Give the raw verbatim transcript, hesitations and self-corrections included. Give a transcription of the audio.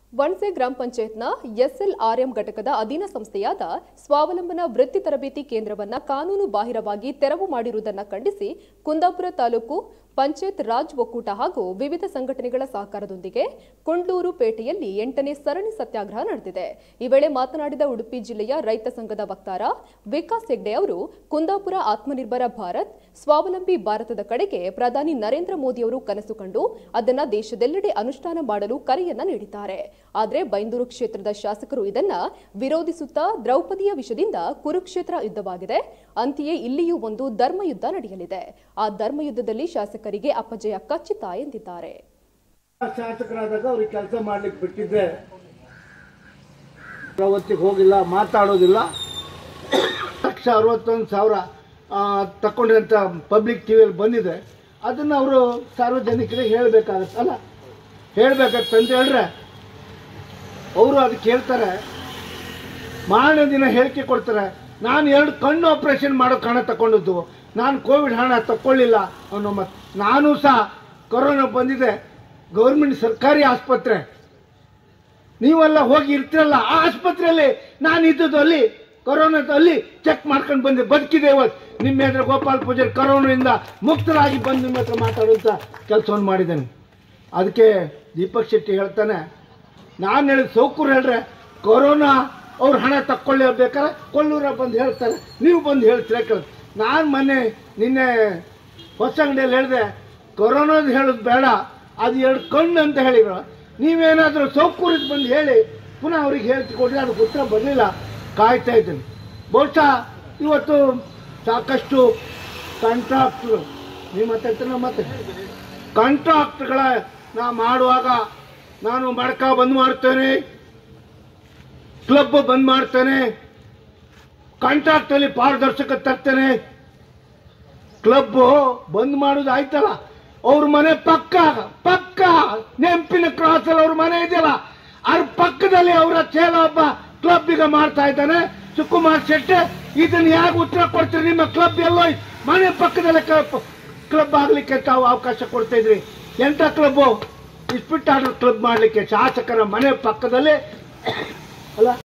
ವಣಸೆ ಗ್ರಾಮ ಪಂಚಾಯತ್ನ ಎಸ್ಎಲ್ಆರ್ಎಂ ಘಟಕದ ಅಧೀನ ಸಂಸ್ಥೆಯಾದ ಸ್ವಾವಲಂಬನ ವೃತ್ತಿ ತರಬೇತಿ ಕೇಂದ್ರವನ್ನ ಕಾನೂನು ಬಾಹಿರವಾಗಿ ತೆರವು ಮಾಡಿರುವುದನ್ನು ಖಂಡಿಸಿ ಕುಂದಾಪುರ ತಾಲೂಕು ಪಂಚಾಯತ್ ರಾಜ್ ಒಕ್ಕೂಟ ಹಾಗೂ ವಿವಿಧ ಸಂಘಟನೆಗಳ ಸಹಕಾರದೊಂದಿಗೆ ಕುಂಡ್ಲೂರು ಪೇಟೆಯಲ್ಲಿ ಎಂಟನೇ ಸರಣಿ ಸತ್ಯಾಗ್ರಹ ನಡೆದಿದೆ। ಈ ವೇಳೆ ಮಾತನಾಡಿದ ಉಡುಪಿ ಜಿಲ್ಲೆಯ ರೈತ ಸಂಘದ ವಕ್ತಾರ ವಿಕಾಸ್ ಹೆಗ್ಡೆ ಅವರು ಕುಂದಾಪುರ ಆತ್ಮನಿರ್ಭರ ಭಾರತ್ ಸ್ವಾವಲಂಬಿ ಭಾರತದ ಕಡೆಗೆ ಪ್ರಧಾನಿ ನರೇಂದ್ರ ಮೋದಿ ಅವರು ಕನಸು ಕಂಡು ಅದನ್ನು ದೇಶದೆಲ್ಲೆಡೆ ಅನುಷ್ಠಾನ ಮಾಡಲು ಕರೆಯನ್ನ ನೀಡಿದ್ದಾರೆ। ಆದರೆ ಬೈಂದೂರು ಕ್ಷೇತ್ರದ ಶಾಸಕರು ಇದನ್ನ ವಿರೋಧಿಸುತ್ತಾ ದ್ರೌಪದಿಯ ವಿಷಯದಿಂದ ಕುರುಕ್ಷೇತ್ರ ಯುದ್ಧವಾಗಿದೆ, ಅಂತೆಯೇ ಇಲ್ಲಿಯೂ ಒಂದು ಧರ್ಮಯುದ್ಧ ನಡೆಯಲಿದೆ, ಆ ಧರ್ಮಯುದ್ಧದಲ್ಲಿ ಶಾಸಕರಿಗೆ ಅಪಜಯ ಖಚಿತ ಎಂದಿದ್ದಾರೆ। ಶಾಸಕರಾದಾಗ ಅವರಿಗೆ ಕೆಲಸ ಮಾಡ್ಲಿಕ್ಕೆ ಬಿಟ್ಟಿದ್ದೆ, ಪ್ರವೃತ್ತಿಗೆ ಹೋಗಿಲ್ಲ, ಮಾತಾಡೋದಿಲ್ಲ, ಲಕ್ಷ ಅರವತ್ತೊಂದು ಸಾವಿರ ತಗೊಂಡ್ರಂತ ಪಬ್ಲಿಕ್ ಟಿವಿಯಲ್ಲಿ ಬಂದಿದೆ, ಅದನ್ನು ಅವರು ಸಾರ್ವಜನಿಕರಿಗೆ ಹೇಳಬೇಕಾಗತ್ತಲ್ಲ, ಹೇಳಬೇಕಂತ ಹೇಳಿದ್ರೆ ಅವರು ಅದಕ್ಕೆ ಹೇಳ್ತಾರೆ, ಮಾರನೇ ದಿನ ಹೇಳಿಕೆ ಕೊಡ್ತಾರೆ, ನಾನು ಎರಡು ಕಣ್ಣು ಆಪರೇಷನ್ ಮಾಡೋಕೆ ಹಣ ತಗೊಂಡದ್ದು, ನಾನು ಕೋವಿಡ್ ಹಣ ತಗೊಳ್ಳಿಲ್ಲ ಅನ್ನೋ ಮತ್ತೆ ನಾನು ಸಹ ಕೊರೋನಾ ಬಂದಿದೆ, ಗೌರ್ಮೆಂಟ್ ಸರ್ಕಾರಿ ಆಸ್ಪತ್ರೆ ನೀವೆಲ್ಲ ಹೋಗಿ ಇರ್ತಿರಲ್ಲ, ಆ ಆಸ್ಪತ್ರೆಯಲ್ಲಿ ನಾನು ಇದ್ದದ್ದು ಅಲ್ಲಿ ಕೊರೋನಾದಲ್ಲಿ ಚೆಕ್ ಮಾಡ್ಕೊಂಡು ಬಂದೆ, ಬದುಕಿದೆ ಇವತ್ತು ನಿಮ್ಮ ಎದುರು ಗೋಪಾಲ್ ಪೂಜಾರಿ ಕೊರೋನಾದಿಂದ ಮುಕ್ತರಾಗಿ ಬಂದು ನಿಮ್ಮ ಹತ್ರ ಮಾತಾಡುವಂಥ ಕೆಲಸವನ್ನು ಮಾಡಿದ್ದೇನೆ। ಅದಕ್ಕೆ ದೀಪಕ್ ಶೆಟ್ಟಿ ಹೇಳ್ತಾನೆ, ನಾನು ಹೇಳಿದ ಸೌಕರ್ಯ ಹೇಳ್ರೆ ಕೊರೋನಾ ಅವ್ರು ಹಣ ತಕ್ಕೊಳ್ಳಿ ಬೇಕಾದ್ರೆ ಕೊಲ್ಲೂರ ಬಂದು ಹೇಳ್ತಾರೆ, ನೀವು ಬಂದು ಹೇಳ್ತೀರ ಕೇಳ। ನಾನು ಮೊನ್ನೆ ನಿನ್ನೆ ಹೊಸ ಅಂಗಡಿಯಲ್ಲಿ ಹೇಳಿದೆ, ಕೊರೋನಾದ ಹೇಳೋದು ಬೇಡ, ಅದು ಎರಡು ಕಣ್ಣು ಅಂತ ಹೇಳಿದ್ರು, ನೀವೇನಾದರೂ ಸೌಕರ್ಯದ ಬಂದು ಹೇಳಿ ಪುನಃ ಅವ್ರಿಗೆ ಹೇಳ್ತಿಕೊಡ್ರಿ, ಅದಕ್ಕೆ ಉತ್ತರ ಬರಲಿಲ್ಲ, ಕಾಯ್ತಾ ಇದ್ದೀನಿ। ಬಹುಶಃ ಇವತ್ತು ಸಾಕಷ್ಟು ಕಾಂಟ್ರಾಕ್ಟ್ರು ನೀವು ಮಾತಾಡ್ತಾರೆ ಮತ್ತೆ ಕಾಂಟ್ರಾಕ್ಟ್ಗಳ ನಾ ಮಾಡುವಾಗ ನಾನು ಮಡಕ ಬಂದ್ ಮಾಡ್ತೇನೆ, ಕ್ಲಬ್ ಬಂದ್ ಮಾಡ್ತೇನೆ, ಕಾಂಟ್ರಾಕ್ಟ್ ಅಲ್ಲಿ ಪಾರದರ್ಶಕ ತರ್ತೇನೆ, ಕ್ಲಬ್ ಬಂದ್ ಮಾಡೋದು ಆಯ್ತಲ್ಲ, ಅವ್ರ ಮನೆ ಪಕ್ಕ ಪಕ್ಕ ನೆಂಪಿನ ಕ್ರಾಸ್ ಅಲ್ಲಿ ಅವ್ರ ಮನೆ ಇದೆಯಲ್ಲ, ಅದ್ರ ಪಕ್ಕದಲ್ಲಿ ಅವರ ಚೇಲ ಒಬ್ಬ ಕ್ಲಬ್ ಈಗ ಮಾಡ್ತಾ ಇದ್ದಾನೆ ಸುಕುಮಾರ್ ಶೆಟ್ಟಿ, ಇದನ್ನ ಯಾಕೆ ಉತ್ತರ ಕೊಡ್ತೀರಿ? ನಿಮ್ಮ ಕ್ಲಬ್ ಎಲ್ಲೋ ಮನೆ ಪಕ್ಕದಲ್ಲೇ ಕ್ಲಬ್ ಆಗ್ಲಿಕ್ಕೆ ತಾವು ಅವಕಾಶ ಕೊಡ್ತಾ ಇದ್ರಿ, ಎಂತ ಕ್ಲಬ್? ಇಸ್ಪಿಟ್ ಆರ್ಡರ್ ಕ್ಲಬ್ ಮಾಡ್ಲಿಕ್ಕೆ ಶಾಸಕರ ಮನೆ ಪಕ್ಕದಲ್ಲೇ ಅಲ್ಲ